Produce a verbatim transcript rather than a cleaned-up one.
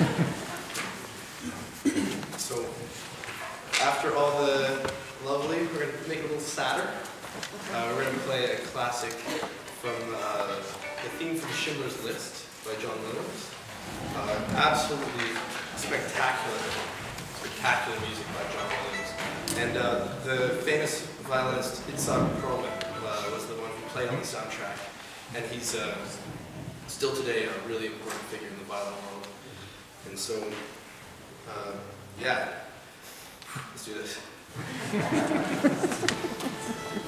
So, after all the lovely, we're going to make it a little sadder. Uh, we're going to play a classic from uh, the theme from Schindler's List by John Williams. Uh, absolutely spectacular, spectacular music by John Williams. And uh, the famous violinist Itzhak Perlman uh, was the one who played on the soundtrack. And he's uh, still today a really important figure in the violin world. And so, uh, yeah, let's do this.